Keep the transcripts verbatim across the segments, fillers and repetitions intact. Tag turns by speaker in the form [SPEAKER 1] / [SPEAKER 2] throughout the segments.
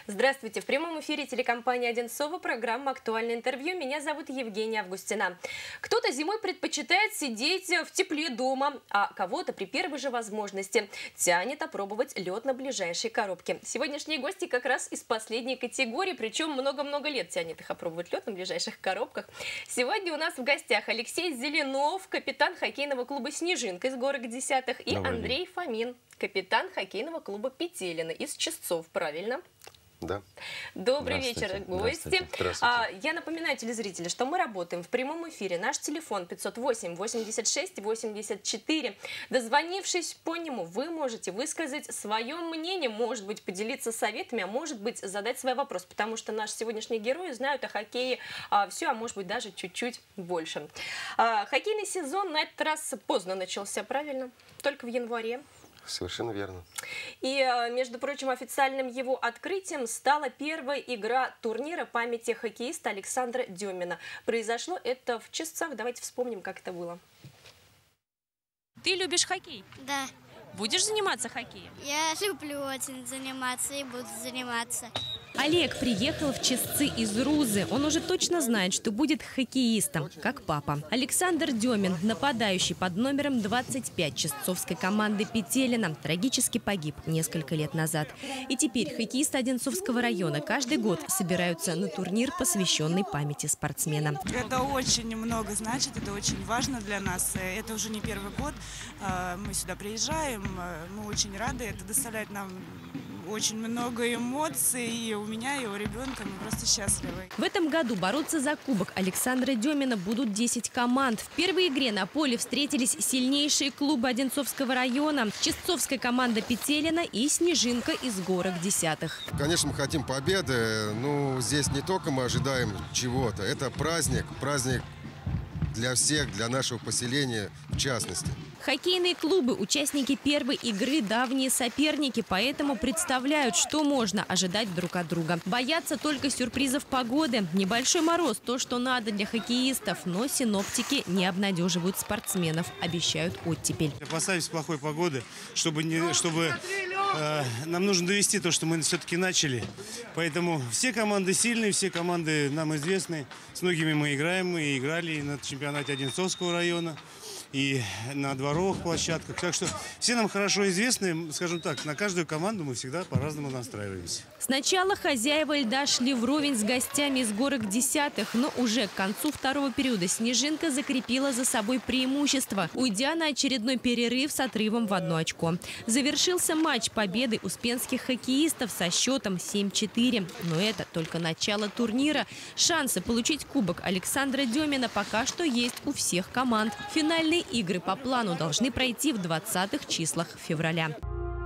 [SPEAKER 1] Здравствуйте! В прямом эфире телекомпания «Одинцова», программа «Актуальное интервью». Меня зовут Евгения Августина. Кто-то зимой предпочитает сидеть в тепле дома, а кого-то при первой же возможности тянет опробовать лед на ближайшей коробке. Сегодняшние гости как раз из последней категории, причем много-много лет тянет их опробовать лед на ближайших коробках. Сегодня у нас в гостях Алексей Зеленов, капитан хоккейного клуба «Снежинка» из города Десятых, и Андрей Фомин, капитан хоккейного клуба «Петелино» из Чистцов, правильно?
[SPEAKER 2] Да.
[SPEAKER 1] Добрый вечер, гости.
[SPEAKER 2] Здравствуйте. Здравствуйте.
[SPEAKER 1] А, я напоминаю телезрителям, что мы работаем в прямом эфире. Наш телефон пятьсот восемь восемьдесят шесть восемьдесят четыре. Дозвонившись по нему, вы можете высказать свое мнение, может быть, поделиться советами, а может быть, задать свой вопрос, потому что наши сегодняшние герои знают о хоккее а, все, а может быть, даже чуть-чуть больше. А, хоккейный сезон на этот раз поздно начался, правильно? Только в январе.
[SPEAKER 2] Совершенно верно.
[SPEAKER 1] И, между прочим, официальным его открытием стала первая игра турнира памяти хоккеиста Александра Демина. Произошло это в Чистцах. Давайте вспомним, как это было.
[SPEAKER 3] Ты любишь хоккей?
[SPEAKER 4] Да.
[SPEAKER 3] Будешь заниматься хоккеем?
[SPEAKER 4] Я люблю очень заниматься и буду заниматься.
[SPEAKER 5] Олег приехал в Чистцы из Рузы. Он уже точно знает, что будет хоккеистом, как папа. Александр Демин, нападающий под номером двадцать пять чистцовской команды «Петелино», трагически погиб несколько лет назад. И теперь хоккеисты Одинцовского района каждый год собираются на турнир, посвященный памяти спортсмена.
[SPEAKER 6] Это очень много значит, это очень важно для нас. Это уже не первый год. Мы сюда приезжаем, мы очень рады. Это доставляет нам очень много эмоций, и у меня, и у ребенка, мы просто счастливы.
[SPEAKER 5] В этом году бороться за кубок Александра Демина будут десять команд. В первой игре на поле встретились сильнейшие клубы Одинцовского района, чистцовская команда «Петелино» и «Снежинка» из города Десятых.
[SPEAKER 7] Конечно, мы хотим победы, но здесь не только мы ожидаем чего-то. Это праздник, праздник для всех, для нашего поселения в частности.
[SPEAKER 5] Хоккейные клубы, участники первой игры, давние соперники, поэтому представляют, что можно ожидать друг от друга. Боятся только сюрпризов погоды. Небольшой мороз – то, что надо для хоккеистов, но синоптики не обнадеживают спортсменов, обещают оттепель.
[SPEAKER 8] Опасаюсь плохой погоды, чтобы, не, чтобы э, нам нужно довести то, что мы все-таки начали. Поэтому все команды сильные, все команды нам известны. С многими мы играем, мы играли на чемпионате Одинцовского района и на дворовых площадках. Так что все нам хорошо известны, скажем так, на каждую команду мы всегда по-разному настраиваемся.
[SPEAKER 5] Сначала хозяева льда шли вровень с гостями из города Десятых, но уже к концу второго периода «Снежинка» закрепила за собой преимущество, уйдя на очередной перерыв с отрывом в одно очко. Завершился матч победой успенских хоккеистов со счетом семь-четыре. Но это только начало турнира. Шансы получить кубок Александра Демина пока что есть у всех команд. Финальные игры по плану должны пройти в двадцатых числах февраля.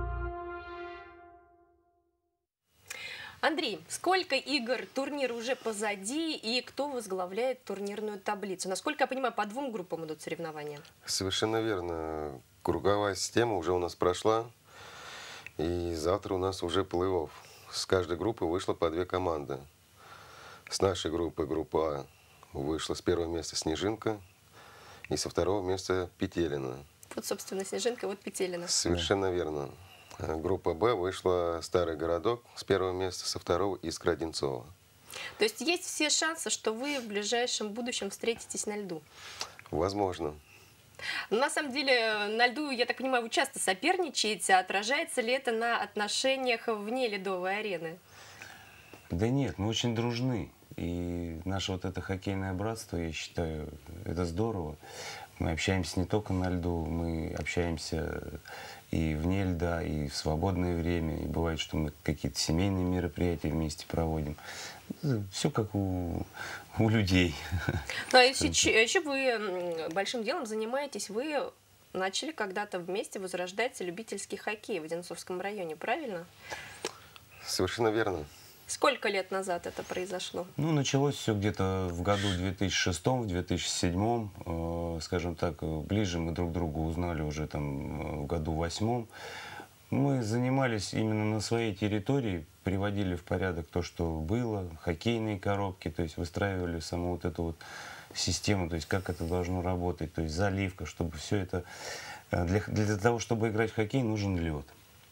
[SPEAKER 1] Андрей, сколько игр турнира уже позади и кто возглавляет турнирную таблицу? Насколько я понимаю, по двум группам идут соревнования.
[SPEAKER 2] Совершенно верно. Круговая система уже у нас прошла. И завтра у нас уже плей-офф. С каждой группы вышло по две команды. С нашей группы, группа А, вышла с первого места «Снежинка». И со второго места «Петелино».
[SPEAKER 1] Вот, собственно, «Снежинка», вот «Петелино».
[SPEAKER 2] Совершенно верно. Группа Б вышла «Старый городок» с первого места, со второго «Искра Одинцова».
[SPEAKER 1] То есть есть все шансы, что вы в ближайшем будущем встретитесь на льду?
[SPEAKER 2] Возможно.
[SPEAKER 1] Но на самом деле на льду, я так понимаю, вы часто соперничаете. Отражается ли это на отношениях вне ледовой арены?
[SPEAKER 9] Да нет, мы очень дружны. И наше вот это хоккейное братство, я считаю, это здорово. Мы общаемся не только на льду, мы общаемся и вне льда, и в свободное время. И бывает, что мы какие-то семейные мероприятия вместе проводим. Все как у, у людей.
[SPEAKER 1] Ну, а еще, еще вы большим делом занимаетесь, вы начали когда-то вместе возрождать любительский хоккей в Одинцовском районе, правильно?
[SPEAKER 2] Совершенно верно.
[SPEAKER 1] Сколько лет назад это произошло?
[SPEAKER 9] Ну, началось все где-то в году две тысячи шестом, в две тысячи седьмом, э, скажем так, ближе мы друг друга узнали уже там в году восьмом. Мы занимались именно на своей территории, приводили в порядок то, что было, хоккейные коробки, то есть выстраивали саму вот эту вот систему, то есть как это должно работать, то есть заливка, чтобы все это... Для, для того, чтобы играть в хоккей, нужен лед.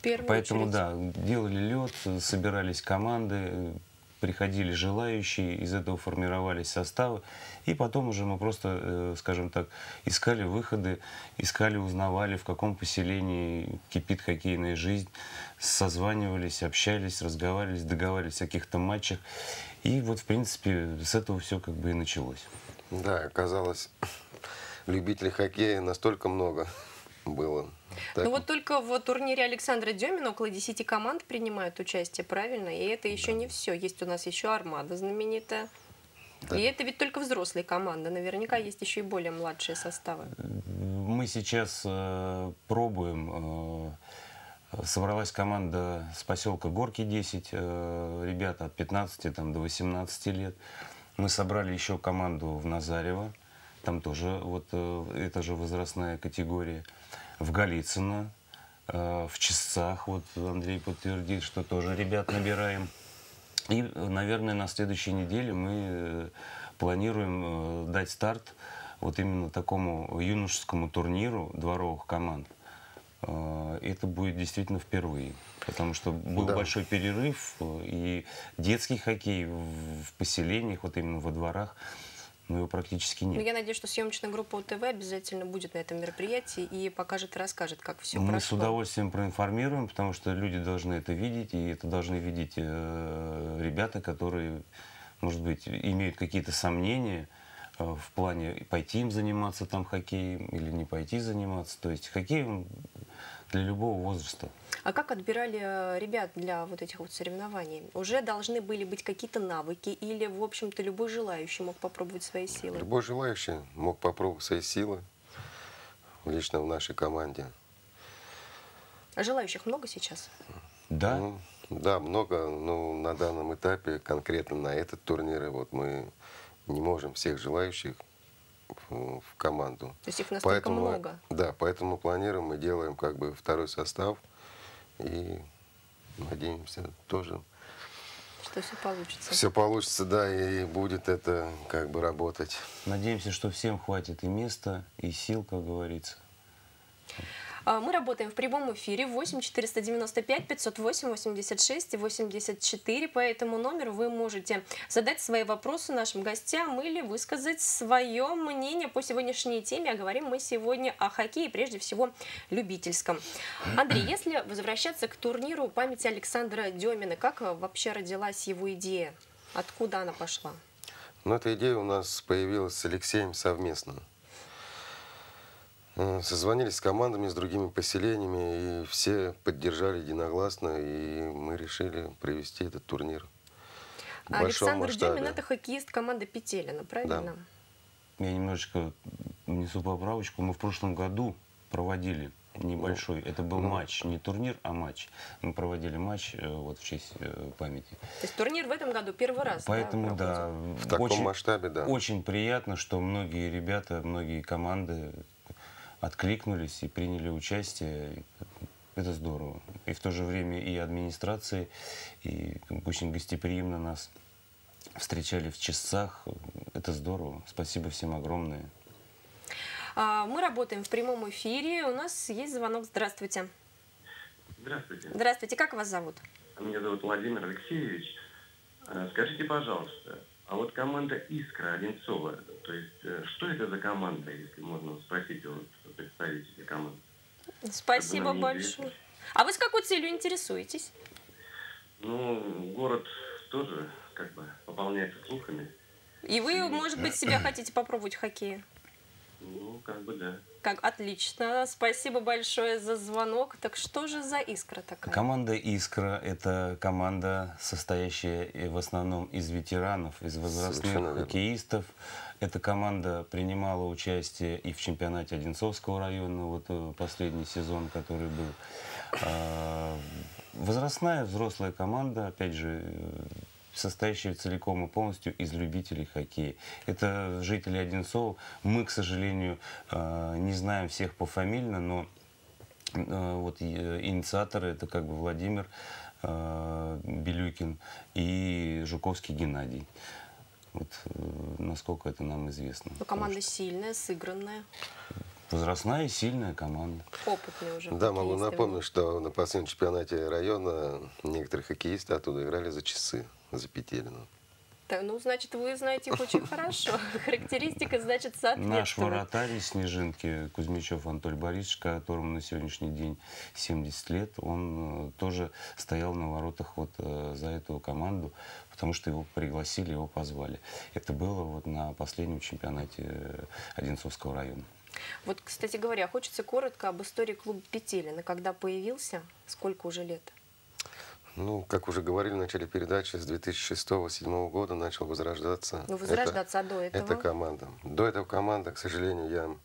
[SPEAKER 1] первую
[SPEAKER 9] Поэтому,
[SPEAKER 1] очередь.
[SPEAKER 9] да, делали лед, собирались команды, приходили желающие, из этого формировались составы. И потом уже мы просто, э, скажем так, искали выходы, искали, узнавали, в каком поселении кипит хоккейная жизнь, созванивались, общались, разговаривали, договаривались о каких-то матчах. И вот, в принципе, с этого все как бы и началось.
[SPEAKER 2] Да, оказалось, любителей хоккея настолько много было. Так.
[SPEAKER 1] Ну вот только в турнире Александра Демина около десяти команд принимают участие, правильно? И это еще
[SPEAKER 2] Да.
[SPEAKER 1] не все. Есть у нас еще Армада знаменитая.
[SPEAKER 2] Да.
[SPEAKER 1] И это ведь только взрослые команды. Наверняка есть еще и более младшие составы.
[SPEAKER 9] Мы сейчас э, пробуем. Э, собралась команда с поселка Горки десять, э, ребята от пятнадцати там, до восемнадцати лет. Мы собрали еще команду в Назарево, там тоже вот э, это же возрастная категория. В Голицыно, э, в Чистцах, вот Андрей подтвердит, что тоже ребят набираем. И, наверное, на следующей неделе мы э, планируем э, дать старт вот именно такому юношескому турниру дворовых команд. Э, это будет действительно впервые, потому что был
[SPEAKER 2] Да.
[SPEAKER 9] большой перерыв, э, и детский хоккей в, в поселениях, вот именно во дворах, но его практически
[SPEAKER 1] Ну,
[SPEAKER 9] нет.
[SPEAKER 1] я надеюсь, что съемочная группа УТВ обязательно будет на этом мероприятии и покажет и расскажет, как все
[SPEAKER 9] Мы
[SPEAKER 1] прошло.
[SPEAKER 9] с удовольствием проинформируем, потому что люди должны это видеть, и это должны видеть э, ребята, которые, может быть, имеют какие-то сомнения э, в плане пойти им заниматься там хоккеем или не пойти заниматься. То есть хоккеем для любого возраста.
[SPEAKER 1] А как отбирали э, ребят для вот этих вот соревнований? Уже должны были быть какие-то навыки или, в общем-то, любой желающий мог попробовать свои силы?
[SPEAKER 2] Любой желающий мог попробовать свои силы лично в нашей команде.
[SPEAKER 1] А желающих много сейчас?
[SPEAKER 9] Да,
[SPEAKER 2] Ну, да, много, но на данном этапе, конкретно на этот турнир, вот мы не можем всех желающих в, в команду.
[SPEAKER 1] То есть их настолько
[SPEAKER 2] Поэтому,
[SPEAKER 1] много?
[SPEAKER 2] Да, поэтому планируем, мы делаем как бы второй состав и надеемся тоже.
[SPEAKER 1] Что все получится?
[SPEAKER 2] Все получится, да, и будет это как бы работать.
[SPEAKER 9] надеемся, что всем хватит и места, и сил, как говорится.
[SPEAKER 1] А, Мы работаем в прямом эфире восемь четыреста девяносто пять пятьсот восемь восемьдесят шесть восемьдесят четыре. По этому номеру вы можете задать свои вопросы нашим гостям или высказать свое мнение по сегодняшней теме. А говорим мы сегодня о хоккее, прежде всего любительском. Андрей, если возвращаться к турниру памяти Александра Демина, как вообще родилась его идея? Откуда она пошла?
[SPEAKER 2] Но эта идея у нас появилась с Алексеем совместно. Э, Созвонились с командами, с другими поселениями, и все поддержали единогласно, и мы решили провести этот турнир в большом
[SPEAKER 1] Александр
[SPEAKER 2] масштабе.
[SPEAKER 1] Демин – это хоккеист команды Петелина, правильно?
[SPEAKER 9] Я немножечко внесу поправочку. Мы в прошлом году проводили небольшой, это был
[SPEAKER 2] ну.
[SPEAKER 9] матч, не турнир, а матч. Мы проводили матч э, вот в честь э, памяти.
[SPEAKER 1] То есть турнир в этом году первый раз,
[SPEAKER 9] Поэтому,
[SPEAKER 1] да,
[SPEAKER 9] да,
[SPEAKER 1] проходит?
[SPEAKER 2] В таком
[SPEAKER 9] очень,
[SPEAKER 2] масштабе, да.
[SPEAKER 9] очень приятно, что многие ребята, многие команды откликнулись и приняли участие. Это здорово. И в то же время и администрации, и очень гостеприимно нас встречали в Чистцах. Это здорово. Спасибо всем огромное.
[SPEAKER 1] А, Мы работаем в прямом эфире. У нас есть звонок. Здравствуйте.
[SPEAKER 10] Здравствуйте.
[SPEAKER 1] Здравствуйте. Как вас зовут?
[SPEAKER 10] Меня зовут Владимир Алексеевич. Э, Скажите, пожалуйста, а вот команда «Искра» Одинцова, то есть э, что это за команда, если можно спросить у представителей команды?
[SPEAKER 1] Спасибо
[SPEAKER 10] Как бы нам
[SPEAKER 1] большое.
[SPEAKER 10] неизвестно.
[SPEAKER 1] А вы с какой целью интересуетесь?
[SPEAKER 10] Ну, город тоже как бы пополняется слухами.
[SPEAKER 1] И вы, может быть, себя хотите попробовать в хоккее?
[SPEAKER 10] Ну, как бы да.
[SPEAKER 1] Как отлично. Спасибо большое за звонок. Так что же за «Искра» такая?
[SPEAKER 9] Команда «Искра» — это команда, состоящая и в основном из ветеранов, из
[SPEAKER 2] Совершенно
[SPEAKER 9] возрастных
[SPEAKER 2] верно.
[SPEAKER 9] хоккеистов. Эта команда принимала участие и в чемпионате Одинцовского района, вот э, последний сезон, который был. А, возрастная, взрослая команда, опять же, э, состоящая целиком и полностью из любителей хоккея. Это жители Одинцова. Мы, к сожалению, э, не знаем всех пофамильно, но э, вот э, инициаторы — это как бы Владимир э, Белюкин и Жуковский Геннадий. Вот, э, насколько это нам известно.
[SPEAKER 1] Ну, команда сильная, сыгранная.
[SPEAKER 9] Возрастная и сильная команда.
[SPEAKER 1] Опытные уже.
[SPEAKER 2] Да, могу напомнить, что на последнем чемпионате района некоторые хоккеисты оттуда играли за часы, за Петелину.
[SPEAKER 1] Да, ну, значит, вы знаете их очень хорошо. Характеристика, значит, соответствует.
[SPEAKER 9] Наш вратарь из Снежинки, Кузьмичев Анатолий Борисович, которому на сегодняшний день семьдесят лет, он э, тоже стоял на воротах вот э, за эту команду, потому что его пригласили, его позвали. Это было вот на последнем чемпионате Одинцовского района.
[SPEAKER 1] Вот, кстати говоря, хочется коротко об истории клуба Петелина. Когда появился, сколько уже лет?
[SPEAKER 2] Ну, как уже говорили в начале передачи, с две тысячи шестого — две тысячи седьмого года начал возрождаться.
[SPEAKER 1] Ну, возрождаться, это, а до этого?
[SPEAKER 2] Эта команда. До этого команда, к сожалению, я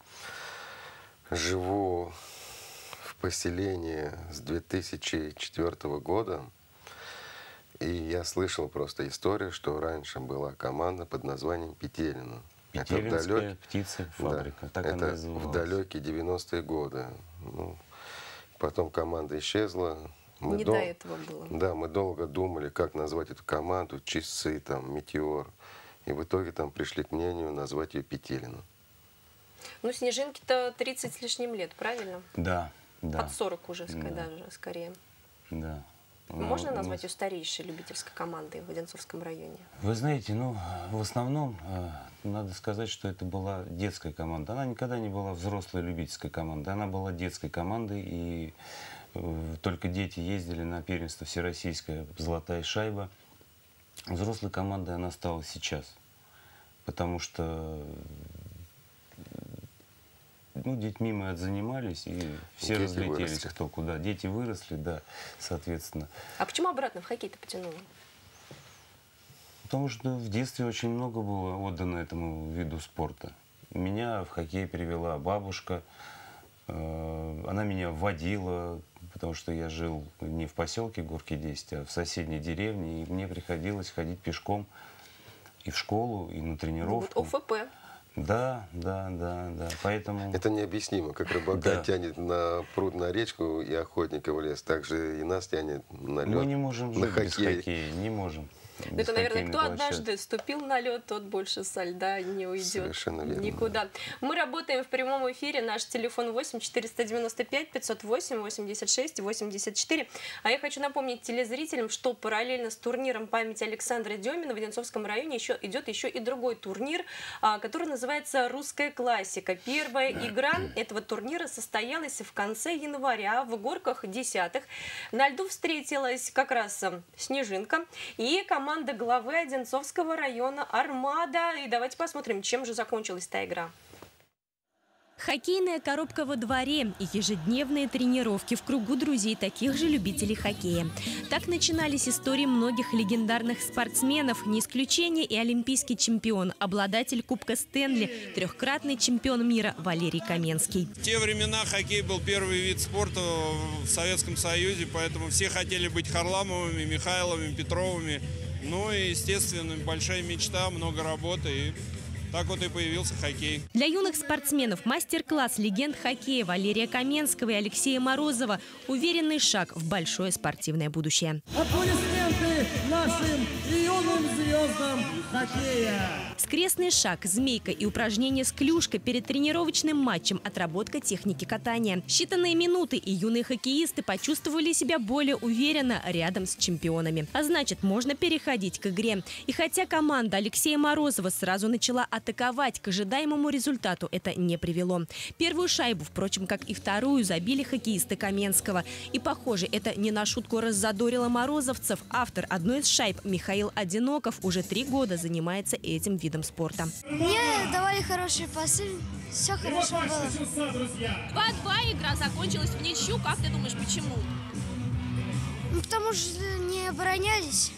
[SPEAKER 2] живу в поселении с две тысячи четвёртого года. И я слышал просто историю, что раньше была команда под названием Петелина.
[SPEAKER 9] Петелинская
[SPEAKER 2] далек...
[SPEAKER 9] птицефабрика,
[SPEAKER 2] да,
[SPEAKER 9] так
[SPEAKER 2] это
[SPEAKER 9] она называлась.
[SPEAKER 2] В далекие девяностые годы. Ну, потом команда исчезла. Мы
[SPEAKER 1] Не
[SPEAKER 2] дол...
[SPEAKER 1] до этого было.
[SPEAKER 2] Да, мы долго думали, как назвать эту команду, Часы, там, Метеор. И в итоге там пришли к мнению назвать ее Петелина.
[SPEAKER 1] Ну, Снежинке-то тридцать с лишним лет, правильно?
[SPEAKER 9] Да, да.
[SPEAKER 1] Под сорок уже,
[SPEAKER 9] да.
[SPEAKER 1] даже, скорее.
[SPEAKER 9] Да.
[SPEAKER 1] Можно
[SPEAKER 9] ну,
[SPEAKER 1] назвать
[SPEAKER 9] нас...
[SPEAKER 1] ее старейшей любительской командой в Одинцовском районе?
[SPEAKER 9] Вы знаете, ну, в основном, э, надо сказать, что это была детская команда. Она никогда не была взрослой любительской командой. Она была детской командой, и э, только дети ездили на первенство всероссийское «Золотая шайба». Взрослой командой она стала сейчас, потому что ну, детьми мы отзанимались, и все дети разлетелись, выросли. Кто куда. Дети выросли, да, соответственно.
[SPEAKER 1] А почему обратно в хоккей-то потянуло?
[SPEAKER 9] Потому что в детстве очень много было отдано этому виду спорта. Меня в хоккей привела бабушка, она меня вводила, потому что я жил не в поселке Горки десять, а в соседней деревне, и мне приходилось ходить пешком и в школу, и на тренировку.
[SPEAKER 1] Вот ОФП.
[SPEAKER 9] Да, да, да, да. Поэтому...
[SPEAKER 2] Это необъяснимо, как рыбака да. тянет на пруд, на речку и охотника в лес, так же и нас тянет на лед.
[SPEAKER 9] Мы не можем жить без хоккея, не можем.
[SPEAKER 1] Это, наверное, кто однажды ступил на лед, тот больше со льда не уйдет
[SPEAKER 2] Совершенно верно.
[SPEAKER 1] Никуда. Мы работаем в прямом эфире. Наш телефон восемь четыреста девяносто пять пятьсот восемь восемьдесят шесть восемьдесят четыре. А я хочу напомнить телезрителям, что параллельно с турниром памяти Александра Демина в Одинцовском районе еще идет еще и другой турнир, который называется «Русская классика». Первая игра этого турнира состоялась в конце января в Горках десятых. На льду встретилась как раз Снежинка и команда Команда главы Одинцовского района «Армада». И давайте посмотрим, чем же закончилась та игра.
[SPEAKER 5] Хоккейная коробка во дворе и ежедневные тренировки в кругу друзей таких же любителей хоккея. Так начинались истории многих легендарных спортсменов. Не исключение и олимпийский чемпион, обладатель Кубка Стэнли, трехкратный чемпион мира Валерий Каменский.
[SPEAKER 11] В те времена хоккей был первый вид спорта в Советском Союзе, поэтому все хотели быть Харламовыми, Михайловыми, Петровыми. Ну и, естественно, большая мечта, много работы, и так вот и появился хоккей.
[SPEAKER 5] Для юных спортсменов мастер-класс легенд хоккея Валерия Каменского и Алексея Морозова. Уверенный шаг в большое спортивное будущее.
[SPEAKER 12] Аплодисменты нашим юным звездам хоккея.
[SPEAKER 5] Скрестный шаг, змейка и упражнение с клюшкой перед тренировочным матчем, отработка техники катания. Считанные минуты, и юные хоккеисты почувствовали себя более уверенно рядом с чемпионами. А значит, можно переходить к игре. И хотя команда Алексея Морозова сразу начала атаковать, к ожидаемому результату это не привело. Первую шайбу, впрочем, как и вторую, забили хоккеисты Каменского. И, похоже, это не на шутку раззадорило морозовцев. Автор одной из шайб, Михаил Одиноков, уже три года занимается этим видом спорта.
[SPEAKER 4] Мне давали хорошие пасы, все хорошо было.
[SPEAKER 3] два-два игра закончилась в ничью. Как ты думаешь, почему?
[SPEAKER 4] Ну, потому что не оборонялись.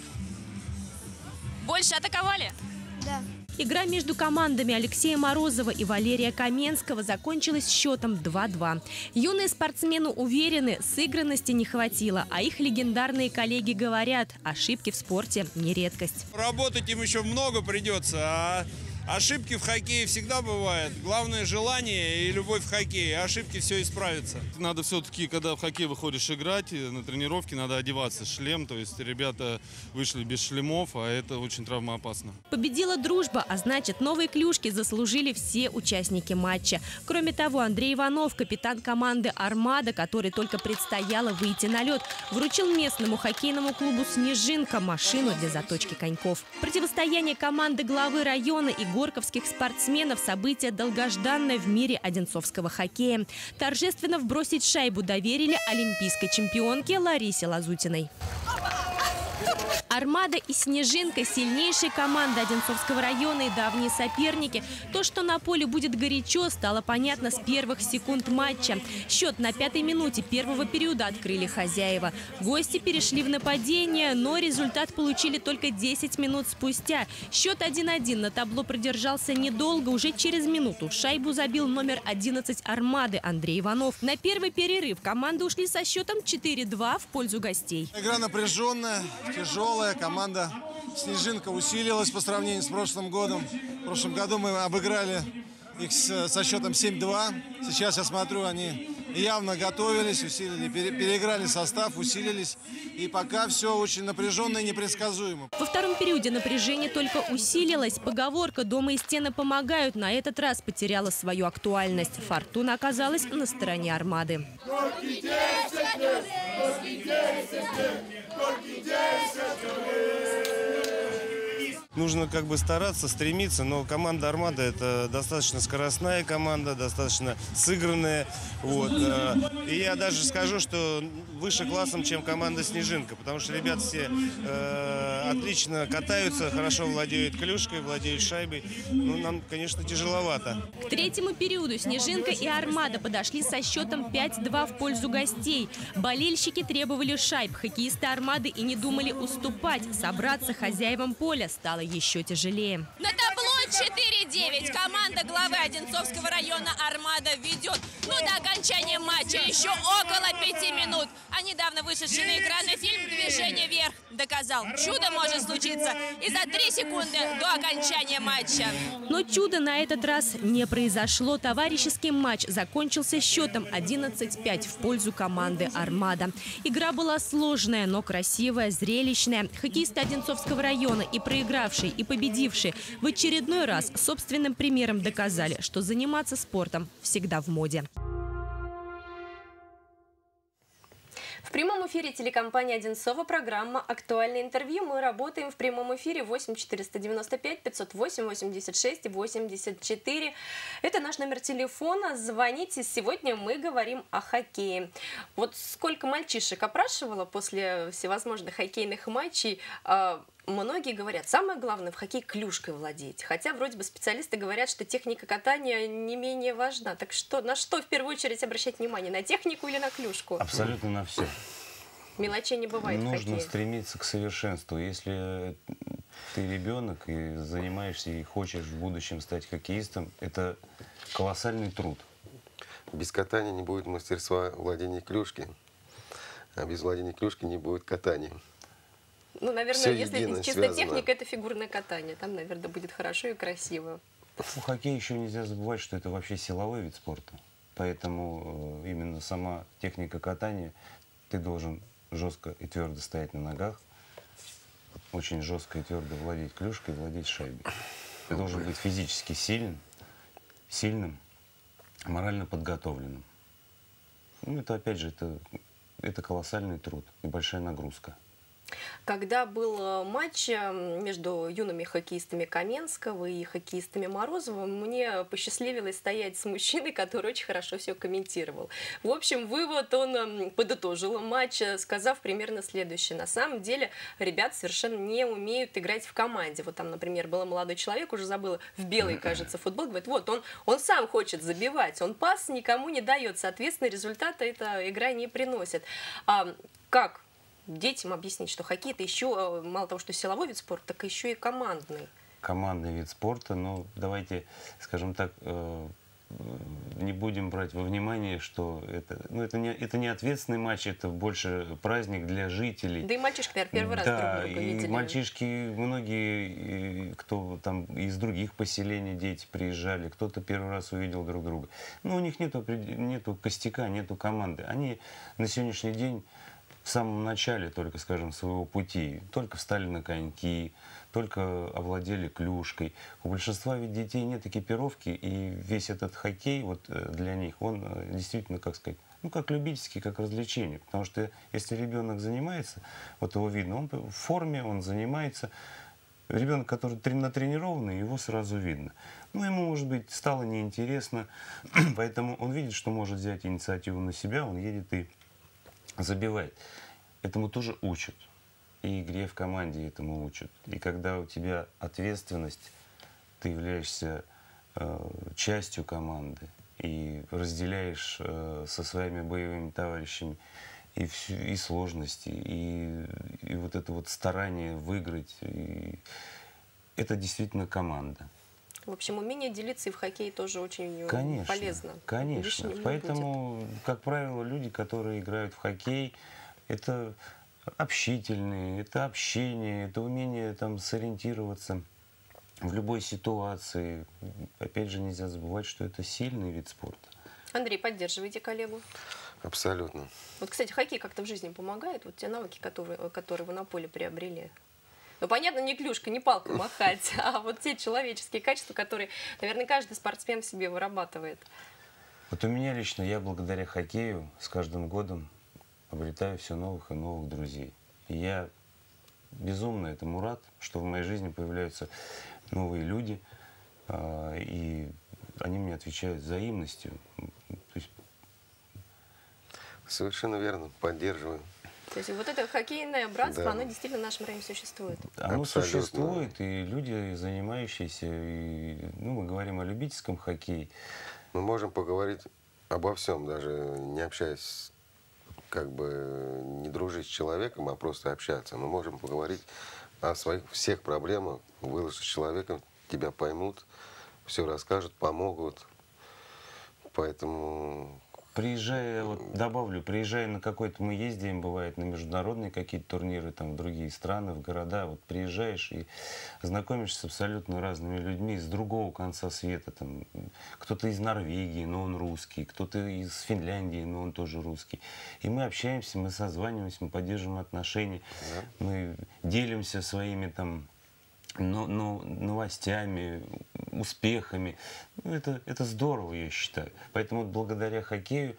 [SPEAKER 3] Больше атаковали?
[SPEAKER 4] Да.
[SPEAKER 5] Игра между командами Алексея Морозова и Валерия Каменского закончилась счетом два-два. Юные спортсмены уверены, сыгранности не хватило, а их легендарные коллеги говорят, ошибки в спорте не редкость.
[SPEAKER 11] Работать им еще много придется, а Ошибки в хоккее всегда бывают. Главное желание и любовь в хоккее. Ошибки все исправятся.
[SPEAKER 13] Надо все-таки, когда в хоккей выходишь играть, на тренировке надо одеваться. Шлем, то есть ребята вышли без шлемов, а это очень травмоопасно.
[SPEAKER 5] Победила дружба, а значит, новые клюшки заслужили все участники матча. Кроме того, Андрей Иванов, капитан команды «Армада», который только предстояло выйти на лед, вручил местному хоккейному клубу «Снежинка» машину для заточки коньков. Противостояние команды главы района и горковских спортсменов – событие долгожданное в мире одинцовского хоккея. Торжественно вбросить шайбу доверили олимпийской чемпионке Ларисе Лазутиной. «Армада» и «Снежинка» – сильнейшие команды Одинцовского района и давние соперники. То, что на поле будет горячо, стало понятно с первых секунд матча. Счет на пятой минуте первого периода открыли хозяева. Гости перешли в нападение, но результат получили только десять минут спустя. Счет один-один на табло продержался недолго. Уже через минуту шайбу забил номер одиннадцать «Армады» Андрей Иванов. На первый перерыв команды ушли со счетом четыре-два в пользу гостей.
[SPEAKER 14] Игра напряженная, тяжелая. Команда «Снежинка» усилилась по сравнению с прошлым годом. В прошлом году мы обыграли их со счетом семь-два. Сейчас я смотрю, они явно готовились, усилили, переиграли состав, усилились. И пока все очень напряженно и непредсказуемо.
[SPEAKER 5] Во втором периоде напряжение только усилилось. Поговорка «дома и стены помогают» на этот раз потеряла свою актуальность. Фортуна оказалась на стороне «Армады».
[SPEAKER 8] Нужно как бы стараться, стремиться, но команда «Армада» – это достаточно скоростная команда, достаточно сыгранная. Вот. И я даже скажу, что выше классом, чем команда «Снежинка», потому что ребята все э, отлично катаются, хорошо владеют клюшкой, владеют шайбой. Ну, нам, конечно, тяжеловато.
[SPEAKER 5] К третьему периоду «Снежинка» и «Армада» подошли со счетом пять-два в пользу гостей. Болельщики требовали шайб, хоккеисты «Армады» и не думали уступать. Собраться хозяевам поля стало еще тяжелее.
[SPEAKER 3] На табло четыре-девять. Команда главы Одинцовского района «Армада» ведет. Но до окончания матча еще около пяти минут. А недавно вышедший на экраны фильм «Движение вверх» доказал, чудо может случиться и за три секунды до окончания матча.
[SPEAKER 5] Но чудо на этот раз не произошло. Товарищеский матч закончился счетом одиннадцать пять в пользу команды «Армада». Игра была сложная, но красивая, зрелищная. Хоккеисты Одинцовского района и проигравшие, и победившие в очередной раз собственным примером доказали, что заниматься спортом всегда в моде.
[SPEAKER 1] В прямом эфире телекомпании «Одинцова» программа «Актуальное интервью». Мы работаем в прямом эфире восемь четыреста девяносто пять пятьсот восемь восемьдесят шесть восемьдесят четыре. Это наш номер телефона. Звоните. Сегодня мы говорим о хоккее. Вот сколько мальчишек опрашивала после всевозможных хоккейных матчей. Многие говорят, самое главное в хоккее клюшкой владеть. Хотя вроде бы специалисты говорят, что техника катания не менее важна. Так что на что в первую очередь обращать внимание? На технику или на клюшку?
[SPEAKER 9] Абсолютно на все.
[SPEAKER 1] Мелочей не бывает в хоккее.
[SPEAKER 9] Нужно стремиться к совершенству. Если ты ребенок и занимаешься и хочешь в будущем стать хоккеистом, это колоссальный труд.
[SPEAKER 2] Без катания не будет мастерства владения клюшки, а без владения клюшки не будет катания.
[SPEAKER 1] Ну, наверное,
[SPEAKER 2] Все
[SPEAKER 1] если
[SPEAKER 2] едино,
[SPEAKER 1] чисто
[SPEAKER 2] связано.
[SPEAKER 1] техника, это фигурное катание. Там, наверное, будет хорошо и красиво.
[SPEAKER 9] У хоккея еще нельзя забывать, что это вообще силовой вид спорта. Поэтому именно сама техника катания, ты должен жестко и твердо стоять на ногах, очень жестко и твердо владеть клюшкой, владеть шайбой. Ты должен быть физически сильным, сильным, морально подготовленным. Ну, это, опять же, это, это колоссальный труд и большая нагрузка.
[SPEAKER 1] Когда был матч между юными хоккеистами Каменского и хоккеистами Морозова, мне посчастливилось стоять с мужчиной, который очень хорошо все комментировал. В общем, вывод он подытожил матч, сказав примерно следующее. На самом деле, ребят совершенно не умеют играть в команде. Вот там, например, был молодой человек, уже забыла, в белый, кажется, футбол, говорит, вот, он, он сам хочет забивать, он пас никому не дает, соответственно, результата эта игра не приносит. А как детям объяснить, что хоккей — это еще, мало того, что силовой вид спорта, так еще и командный?
[SPEAKER 9] Командный вид спорта, ну, давайте, скажем так, не будем брать во внимание, что это, ну, это, не, это не ответственный матч, это больше праздник для жителей.
[SPEAKER 1] Да и мальчишки, наверное, первый раз
[SPEAKER 9] да,
[SPEAKER 1] друг друга
[SPEAKER 9] и
[SPEAKER 1] видели.
[SPEAKER 9] мальчишки, многие, кто там из других поселений дети приезжали, кто-то первый раз увидел друг друга. Но у них нету, нету костяка, нету команды. Они на сегодняшний день в самом начале только, скажем, своего пути, только встали на коньки, только овладели клюшкой. У большинства ведь детей нет экипировки, и весь этот хоккей вот для них, он действительно, как сказать, ну, как любительский, как развлечение. Потому что если ребенок занимается, вот его видно, он в форме, он занимается. Ребенок, который натренированный, его сразу видно. Ну, ему, может быть, стало неинтересно, поэтому он видит, что может взять инициативу на себя, он едет и забивает. Этому тоже учат. И игре в команде этому учат. И когда у тебя ответственность, ты являешься э, частью команды и разделяешь э, со своими боевыми товарищами и, всю, и сложности, и, и вот это вот старание выиграть. И это действительно команда.
[SPEAKER 1] В общем, умение делиться и в хоккее тоже очень
[SPEAKER 9] конечно,
[SPEAKER 1] полезно.
[SPEAKER 9] Конечно.
[SPEAKER 1] Лишним не
[SPEAKER 9] Поэтому,
[SPEAKER 1] будет.
[SPEAKER 9] как правило, люди, которые играют в хоккей, это общительные, это общение, это умение там сориентироваться в любой ситуации. Опять же, нельзя забывать, что это сильный вид спорта.
[SPEAKER 1] Андрей, поддерживаете коллегу?
[SPEAKER 2] Абсолютно.
[SPEAKER 1] Вот, кстати, хоккей как-то в жизни помогает? Вот те навыки, которые, которые вы на поле приобрели? Ну, понятно, не клюшка, не палка махать, а вот те человеческие качества, которые, наверное, каждый спортсмен в себе вырабатывает.
[SPEAKER 9] Вот у меня лично, я благодаря хоккею с каждым годом обретаю все новых и новых друзей. И я безумно этому рад, что в моей жизни появляются новые люди, и они мне отвечают взаимностью. То есть...
[SPEAKER 2] Совершенно верно, поддерживаю.
[SPEAKER 1] То есть вот это хоккейное братство,
[SPEAKER 2] да.
[SPEAKER 1] оно действительно в нашем районе существует.
[SPEAKER 9] Оно
[SPEAKER 2] Абсолютно.
[SPEAKER 9] существует, и люди, занимающиеся, и, ну, мы говорим о любительском хоккее.
[SPEAKER 2] Мы можем поговорить обо всем, даже не общаясь, как бы не дружить с человеком, а просто общаться. Мы можем поговорить о своих всех проблемах, выложить с человеком, тебя поймут, все расскажут, помогут. Поэтому...
[SPEAKER 9] Приезжая, вот добавлю, приезжая на какой-то, мы ездим, бывает, на международные какие-то турниры, там, в другие страны, в города, вот приезжаешь и знакомишься с абсолютно разными людьми с другого конца света, там, кто-то из Норвегии, но он русский, кто-то из Финляндии, но он тоже русский. И мы общаемся, мы созваниваемся, мы поддерживаем отношения, да. Мы делимся своими, там, но, но, новостями, успехами. Ну, это, это здорово, я считаю. Поэтому благодаря хоккею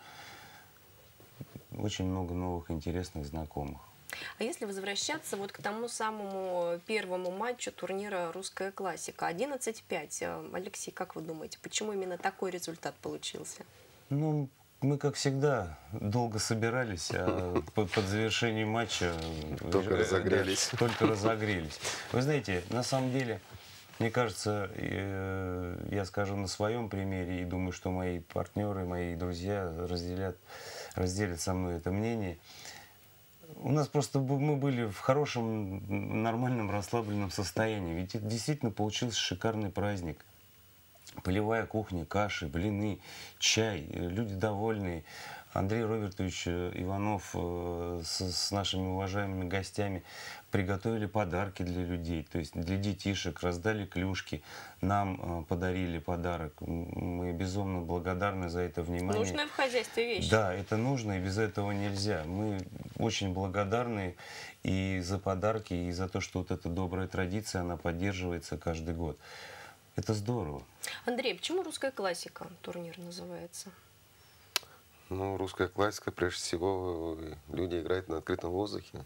[SPEAKER 9] очень много новых интересных знакомых.
[SPEAKER 1] А если возвращаться вот к тому самому первому матчу турнира «Русская классика» одиннадцать пять, Алексей, как вы думаете, почему именно такой результат получился?
[SPEAKER 9] Ну, мы, как всегда, долго собирались, а под завершение матча
[SPEAKER 2] только разогрелись.
[SPEAKER 9] Да, только разогрелись. Вы знаете, на самом деле, мне кажется, я скажу на своем примере, и думаю, что мои партнеры, мои друзья разделят, разделят со мной это мнение. У нас просто мы были в хорошем, нормальном, расслабленном состоянии. Ведь это действительно получился шикарный праздник. Полевая кухня, каши, блины, чай, люди довольные. Андрей Робертович Иванов с, с нашими уважаемыми гостями приготовили подарки для людей, то есть для детишек, раздали клюшки, нам подарили подарок. Мы безумно благодарны за это внимание.
[SPEAKER 1] Нужная в хозяйстве вещь.
[SPEAKER 9] Да, это нужно, и без этого нельзя. Мы очень благодарны и за подарки, и за то, что вот эта добрая традиция, она поддерживается каждый год. Это здорово.
[SPEAKER 1] Андрей, почему «Русская классика» турнир называется?
[SPEAKER 2] Ну, русская классика, прежде всего, люди играют на открытом воздухе.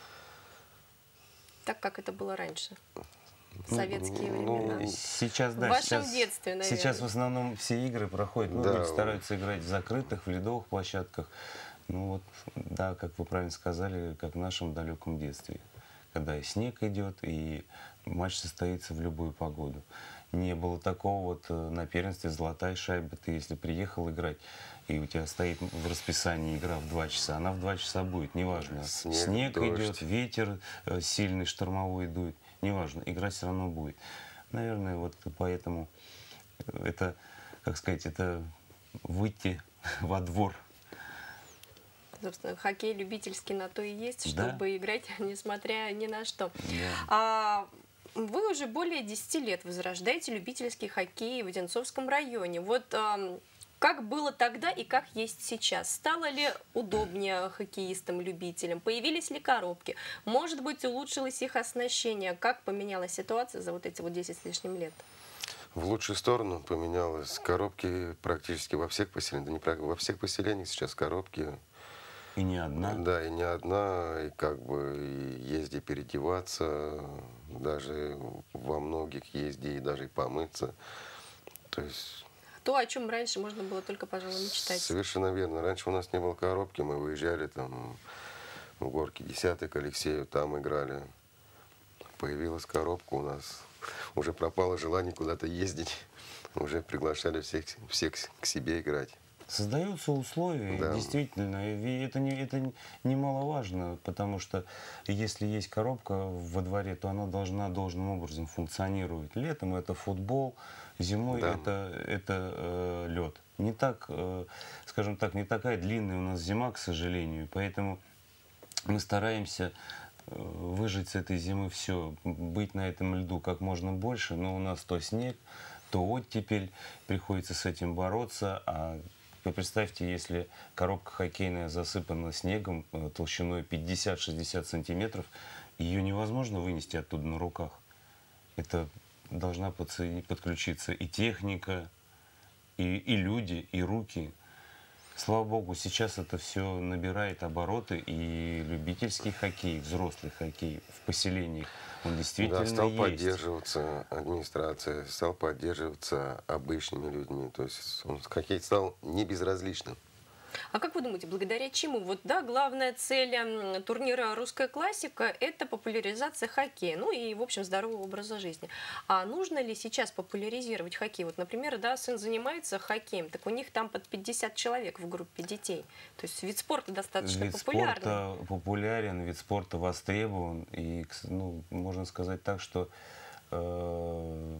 [SPEAKER 1] Так, как это было раньше, в советские
[SPEAKER 2] ну,
[SPEAKER 1] времена.
[SPEAKER 9] Сейчас, да,
[SPEAKER 1] в вашем
[SPEAKER 9] сейчас,
[SPEAKER 1] детстве, наверное.
[SPEAKER 9] Сейчас в основном все игры проходят, ну,
[SPEAKER 2] да,
[SPEAKER 9] люди стараются играть в закрытых, в ледовых площадках. Ну вот, да, как вы правильно сказали, как в нашем далеком детстве. Когда и снег идет, и матч состоится в любую погоду. Не было такого вот на первенстве «Золотая шайба». Ты если приехал играть, и у тебя стоит в расписании игра в два часа, она в два часа будет, неважно.
[SPEAKER 2] Снег,
[SPEAKER 9] Снег
[SPEAKER 2] дождь.
[SPEAKER 9] идет, ветер сильный, штормовой дует, неважно, игра все равно будет. Наверное, вот поэтому это как сказать, это выйти во двор.
[SPEAKER 1] Собственно, хоккей любительский на то и есть,
[SPEAKER 9] Да.
[SPEAKER 1] чтобы играть, несмотря ни на что.
[SPEAKER 9] Да.
[SPEAKER 1] А вы уже более десяти лет возрождаете любительский хоккей в Одинцовском районе. Вот ам, как было тогда и как есть сейчас? Стало ли удобнее хоккеистам-любителям? Появились ли коробки? Может быть, улучшилось их оснащение? Как поменялась ситуация за вот эти вот десять с лишним лет?
[SPEAKER 2] В лучшую сторону поменялось. Коробки практически во всех поселениях. Да не про- во всех поселениях сейчас коробки.
[SPEAKER 9] И не одна.
[SPEAKER 2] Да, и не одна. И как бы и есть где переодеваться. Даже во многих есть где и даже и помыться. То есть
[SPEAKER 1] То, о чем раньше можно было только, пожалуй, мечтать.
[SPEAKER 2] совершенно верно. Раньше у нас не было коробки. Мы выезжали там в горки десятый к Алексею, там играли. Появилась коробка у нас. Уже пропало желание куда-то ездить. Уже приглашали всех, всех к себе играть.
[SPEAKER 9] Создаются условия,
[SPEAKER 2] Да.
[SPEAKER 9] действительно, и это, не, это немаловажно, потому что если есть коробка во дворе, то она должна должным образом функционировать. Летом это футбол, зимой
[SPEAKER 2] Да.
[SPEAKER 9] это, это э, лед. Не так, э, скажем так, не такая длинная у нас зима, к сожалению, поэтому мы стараемся э, выжить с этой зимы все, быть на этом льду как можно больше, но у нас то снег, то оттепель, приходится с этим бороться, а вы представьте, если коробка хоккейная засыпана снегом э, толщиной пятьдесят-шестьдесят сантиметров, ее невозможно вынести оттуда на руках. Это должна подсоедини- подключиться и техника, и, и люди, и руки. Слава богу, сейчас это все набирает обороты, и любительский хоккей, взрослый хоккей в поселениях, он действительно
[SPEAKER 2] Да, стал
[SPEAKER 9] есть.
[SPEAKER 2] поддерживаться администрация, стал поддерживаться обычными людьми. То есть он, хоккей стал не безразличным.
[SPEAKER 1] А как вы думаете, благодаря чему? Вот, да, главная цель м, турнира «Русская классика» – это популяризация хоккея, ну и, в общем, здорового образа жизни. А нужно ли сейчас популяризировать хоккей? Вот, например, да, сын занимается хоккеем, так у них там под пятьдесят человек в группе детей. То есть вид спорта достаточно
[SPEAKER 9] Вид
[SPEAKER 1] популярный.
[SPEAKER 9] спорта популярен, вид спорта востребован. И, ну, можно сказать так, что э,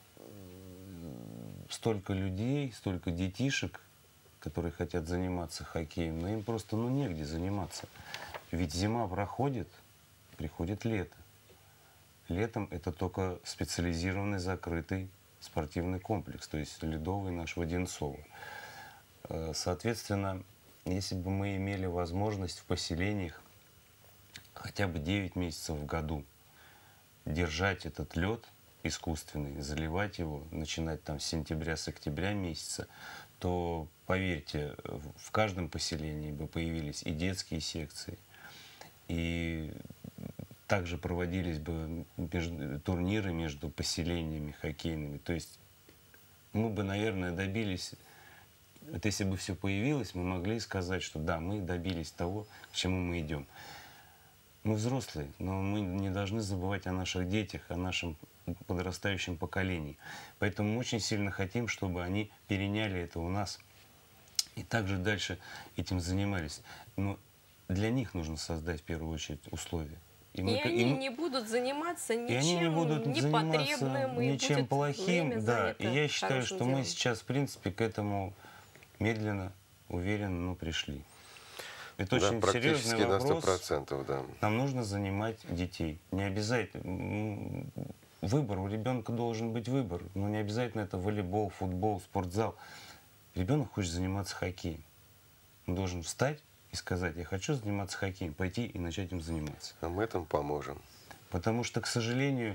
[SPEAKER 9] столько людей, столько детишек, которые хотят заниматься хоккеем, но им просто ну, негде заниматься. Ведь зима проходит, приходит лето. Летом это только специализированный закрытый спортивный комплекс, то есть ледовый наш в Одинцово. Э, Соответственно, если бы мы имели возможность в поселениях хотя бы девять месяцев в году держать этот лед искусственный, заливать его, начинать там с сентября, с октября месяца, то, поверьте, в каждом поселении бы появились и детские секции, и также проводились бы между- турниры между поселениями хоккейными. То есть мы бы, наверное, добились, вот если бы все появилось, мы могли сказать, что да, мы добились того, к чему мы идем. Мы взрослые, но мы не должны забывать о наших детях, о нашем подрастающем поколении. Поэтому мы очень сильно хотим, чтобы они переняли это у нас и также дальше этим занимались. Но для них нужно создать в первую очередь условия.
[SPEAKER 1] И,
[SPEAKER 9] мы-
[SPEAKER 1] они
[SPEAKER 9] мы-
[SPEAKER 1] не будут заниматься ничем
[SPEAKER 9] и они не будут
[SPEAKER 1] непотребным,
[SPEAKER 9] заниматься
[SPEAKER 1] и
[SPEAKER 9] ничем
[SPEAKER 1] будет
[SPEAKER 9] плохим.
[SPEAKER 1] время
[SPEAKER 9] Да. И
[SPEAKER 1] занято
[SPEAKER 9] я считаю,
[SPEAKER 1] хорошим
[SPEAKER 9] что мы
[SPEAKER 1] делом.
[SPEAKER 9] сейчас, в принципе, к этому медленно, уверенно, но пришли. Это
[SPEAKER 2] Да,
[SPEAKER 9] очень
[SPEAKER 2] практически
[SPEAKER 9] серьезный
[SPEAKER 2] на сто
[SPEAKER 9] вопрос.
[SPEAKER 2] процентов, да.
[SPEAKER 9] Нам нужно занимать детей. Не обязательно. м, Выбор, у ребенка должен быть выбор. Но не обязательно это волейбол, футбол, спортзал. Ребенок хочет заниматься хоккеем. Он должен встать и сказать: я хочу заниматься хоккеем, пойти и начать им заниматься.
[SPEAKER 2] А мы этому поможем.
[SPEAKER 9] Потому что, к сожалению,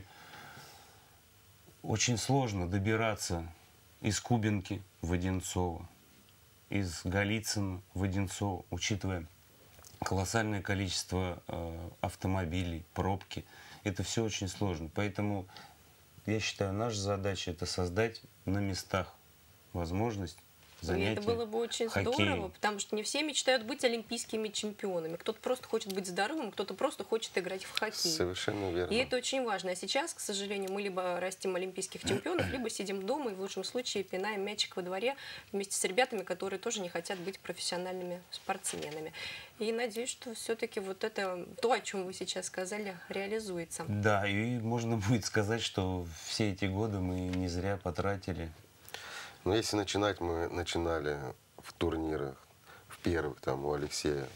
[SPEAKER 9] очень сложно добираться из Кубинки в Одинцово, из Голицына в Одинцово, учитывая колоссальное количество э, автомобилей, пробки. Это все очень сложно. Поэтому я считаю, наша задача — это создать на местах возможность
[SPEAKER 1] И
[SPEAKER 9] занятия
[SPEAKER 1] это было бы очень
[SPEAKER 9] хоккеем.
[SPEAKER 1] здорово, потому что не все мечтают быть олимпийскими чемпионами. Кто-то просто хочет быть здоровым, кто-то просто хочет играть в хоккей.
[SPEAKER 2] Совершенно верно.
[SPEAKER 1] И это очень важно. А сейчас, к сожалению, мы либо растим олимпийских чемпионов, либо сидим дома и в лучшем случае пинаем мячик во дворе вместе с ребятами, которые тоже не хотят быть профессиональными спортсменами. И надеюсь, что все-таки вот это, то, о чем вы сейчас сказали, реализуется.
[SPEAKER 9] Да, и можно будет сказать, что все эти годы мы не зря потратили.
[SPEAKER 2] Но если начинать, мы начинали в турнирах, в первых, там, у Алексея,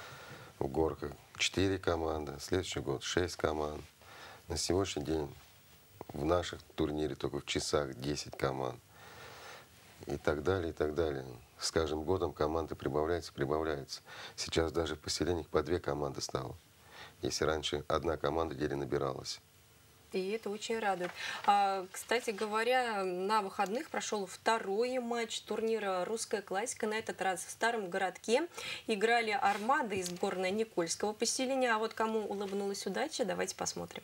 [SPEAKER 2] в Горках, четыре команды, следующий год шесть команд. На сегодняшний день в наших турнире только в часах десять команд. И так далее, и так далее. С каждым годом команды прибавляются, прибавляются. Сейчас даже в поселениях по две команды стало. Если раньше одна команда еле набиралась.
[SPEAKER 1] И это очень радует. А, кстати говоря, на выходных прошел второй матч турнира «Русская классика». На этот раз в Старом городке играли «Армада» и сборная Никольского поселения. А вот кому улыбнулась удача, давайте посмотрим.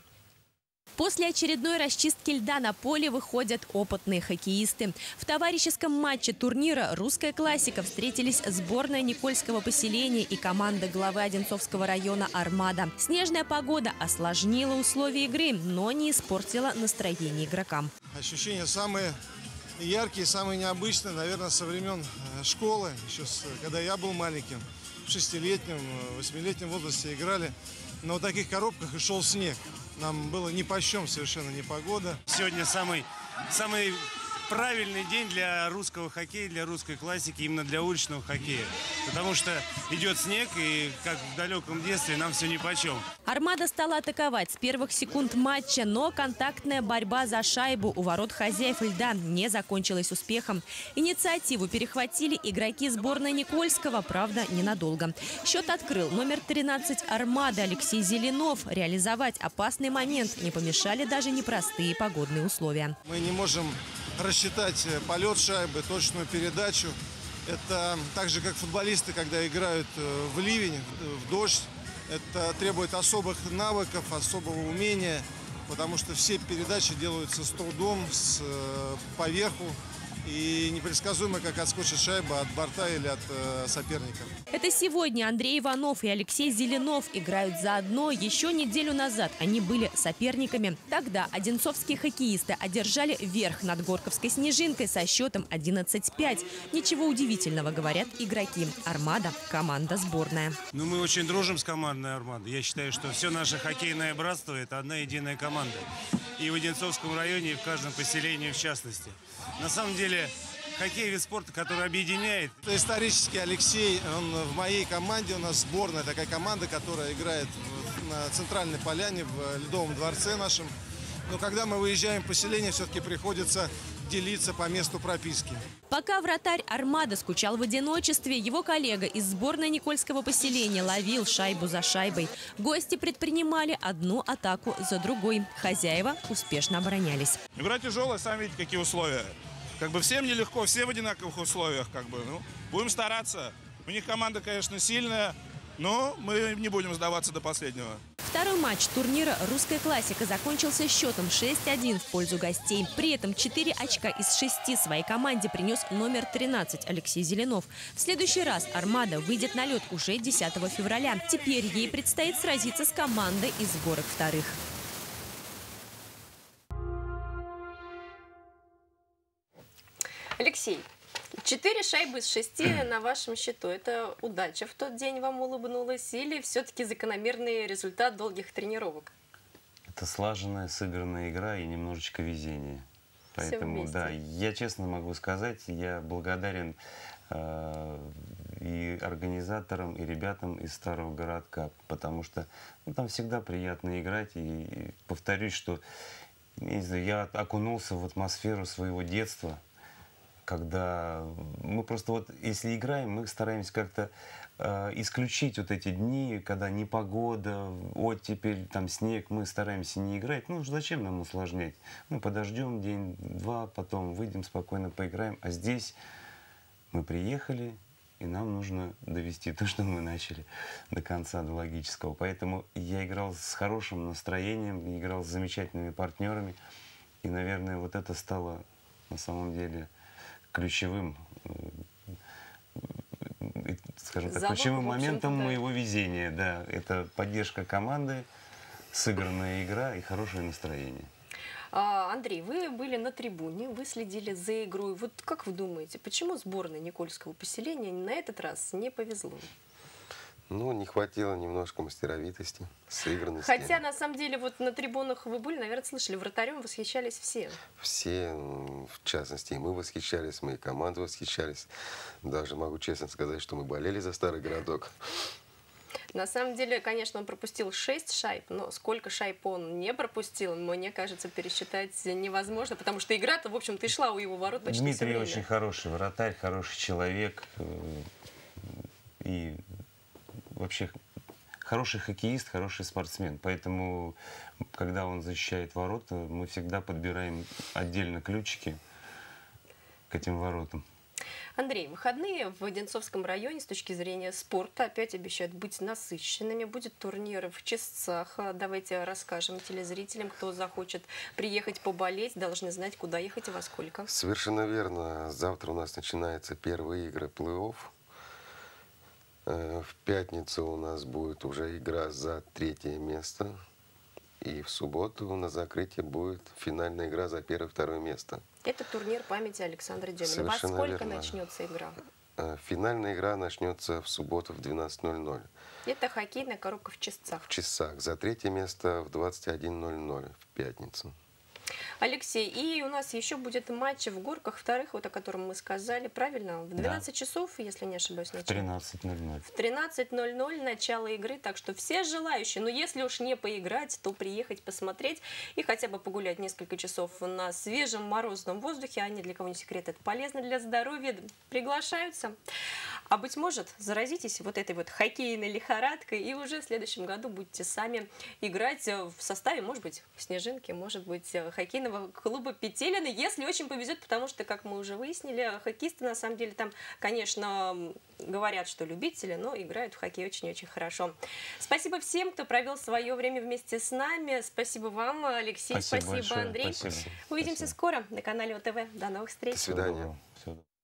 [SPEAKER 5] После очередной расчистки льда на поле выходят опытные хоккеисты. В товарищеском матче турнира «Русская классика» встретились сборная Никольского поселения и команда главы Одинцовского района «Армада». Снежная погода осложнила условия игры, но не испортила настроение игрокам.
[SPEAKER 14] Ощущения самые яркие, самые необычные, наверное, со времен школы. Еще с, когда я был маленьким, в шестилетнем, восьмилетнем возрасте играли на вот таких коробках и шел снег. Нам было нипочем совершенно непогода.
[SPEAKER 8] Сегодня самый, самый правильный день для русского хоккея, для русской классики, именно для уличного хоккея. Потому что идет снег, и как в далеком детстве нам все нипочем.
[SPEAKER 5] «Армада» стала атаковать с первых секунд матча, но контактная борьба за шайбу у ворот хозяев льда не закончилась успехом. Инициативу перехватили игроки сборной Никольского, правда, ненадолго. Счет открыл номер тринадцать «Армады» Алексей Зеленов. Реализовать опасный момент не помешали даже непростые погодные условия.
[SPEAKER 14] Мы не можем рассчитать полет шайбы, точную передачу. Это так же, как футболисты, когда играют в ливень, в дождь. Это требует особых навыков, особого умения, потому что все передачи делаются с трудом, с, по верху. И непредсказуемо, как отскочит шайба от борта или от э, соперника.
[SPEAKER 5] Это сегодня Андрей Иванов и Алексей Зеленов играют заодно. Еще неделю назад они были соперниками. Тогда одинцовские хоккеисты одержали верх над Горковской «Снежинкой» со счетом одиннадцать пять. Ничего удивительного, говорят игроки. «Армада» – команда сборная.
[SPEAKER 8] Ну, мы очень дружим с командой «Армада». Я считаю, что все наше хоккейное братство – это одна единая команда. И в Одинцовском районе, и в каждом поселении в частности. На самом деле, хоккей – вид спорта, который объединяет.
[SPEAKER 14] Это исторически Алексей, он в моей команде, у нас сборная такая команда, которая играет на центральной поляне в Ледовом дворце нашем. Но когда мы выезжаем в поселение, все-таки приходится делиться по месту прописки.
[SPEAKER 5] Пока вратарь «Армада» скучал в одиночестве, его коллега из сборной Никольского поселения ловил шайбу за шайбой. Гости предпринимали одну атаку за другой. Хозяева успешно оборонялись.
[SPEAKER 15] Игра тяжелая, сами видите, какие условия. Как бы всем нелегко, все в одинаковых условиях. Как бы, ну, будем стараться. У них команда, конечно, сильная, но мы не будем сдаваться до последнего.
[SPEAKER 5] Второй матч турнира «Русская классика» закончился счетом шесть один в пользу гостей. При этом четыре очка из шести своей команде принес номер тринадцать Алексей Зеленов. В следующий раз «Армада» выйдет на лед уже десятого февраля. Теперь ей предстоит сразиться с командой из горок вторых.
[SPEAKER 1] Алексей, четыре шайбы из шести на вашем счету. Это удача в тот день вам улыбнулась или все-таки закономерный результат долгих тренировок?
[SPEAKER 9] Это слаженная, сыгранная игра и немножечко везение. Поэтому, да, я честно могу сказать, я благодарен э, и организаторам, и ребятам из Старого городка, потому что ну, там всегда приятно играть. И, и повторюсь, что не знаю, я окунулся в атмосферу своего детства, когда мы просто вот, если играем, мы стараемся как-то э, исключить вот эти дни, когда непогода, оттепель, там снег, мы стараемся не играть. Ну, зачем нам усложнять? Мы подождем день-два, потом выйдем спокойно, поиграем. А здесь мы приехали, и нам нужно довести то, что мы начали до конца, до логического. Поэтому я играл с хорошим настроением, играл с замечательными партнерами. И, наверное, вот это стало на самом деле ключевым, скажем так,
[SPEAKER 1] Залог,
[SPEAKER 9] ключевым моментом
[SPEAKER 1] да.
[SPEAKER 9] моего везения. Да, это поддержка команды, сыгранная игра и хорошее настроение.
[SPEAKER 1] А, Андрей, вы были на трибуне, вы следили за игрой. Вот как вы думаете, почему сборной Никольского поселения на этот раз не повезло?
[SPEAKER 2] Ну, не хватило немножко мастеровитости, сыгранности.
[SPEAKER 1] Хотя, на самом деле, вот на трибунах вы были, наверное, слышали, вратарем восхищались все.
[SPEAKER 2] Все, в частности, и мы восхищались, мы и команда восхищались. Даже могу честно сказать, что мы болели за Старый Городок.
[SPEAKER 1] На самом деле, конечно, он пропустил шесть шайб, но сколько шайб он не пропустил, мне кажется, пересчитать невозможно, потому что игра-то, в общем-то, и шла у его ворот почти
[SPEAKER 9] Дмитрий
[SPEAKER 1] все время.
[SPEAKER 9] очень хороший вратарь, хороший человек и вообще хороший хоккеист, хороший спортсмен. Поэтому, когда он защищает ворота, мы всегда подбираем отдельно ключики к этим воротам.
[SPEAKER 1] Андрей, выходные в Одинцовском районе с точки зрения спорта опять обещают быть насыщенными. Будет турнир в Чистцах. Давайте расскажем телезрителям, кто захочет приехать поболеть, должны знать, куда ехать и во сколько.
[SPEAKER 2] Совершенно верно. Завтра у нас начинаются первые игры плей-офф. В пятницу у нас будет уже игра за третье место. И в субботу на закрытии будет финальная игра за первое-второе место.
[SPEAKER 1] Это турнир памяти Александра Демина. Во
[SPEAKER 2] Совершенно
[SPEAKER 1] сколько
[SPEAKER 2] верно.
[SPEAKER 1] начнется игра?
[SPEAKER 2] Финальная игра начнется в субботу в двенадцать ноль ноль.
[SPEAKER 1] Это хоккейная коробка в Чистцах.
[SPEAKER 2] В Чистцах. За третье место в двадцать один ноль ноль в пятницу.
[SPEAKER 1] Алексей, и у нас еще будет матч в Горках вторых, вот о котором мы сказали, правильно? В двенадцать да. часов, если не ошибаюсь, начало.
[SPEAKER 9] В тринадцать ноль ноль.
[SPEAKER 1] В тринадцать ноль ноль начало игры, так что все желающие, ну если уж не поиграть, то приехать посмотреть и хотя бы погулять несколько часов на свежем морозном воздухе, а не для кого не секрет, это полезно для здоровья, приглашаются. А быть может, заразитесь вот этой вот хоккейной лихорадкой и уже в следующем году будете сами играть в составе, может быть, Снежинки, может быть, хоккейного клуба Петелины, если очень повезет, потому что, как мы уже выяснили, хоккеисты на самом деле там, конечно, говорят, что любители, но играют в хоккей очень-очень хорошо. Спасибо всем, кто провел свое время вместе с нами. Спасибо вам, Алексей.
[SPEAKER 9] Спасибо,
[SPEAKER 1] спасибо Андрей.
[SPEAKER 9] Спасибо.
[SPEAKER 1] Увидимся
[SPEAKER 9] Спасибо.
[SPEAKER 1] скоро на канале ОТВ. До новых встреч.
[SPEAKER 2] До свидания.
[SPEAKER 9] Всего доброго.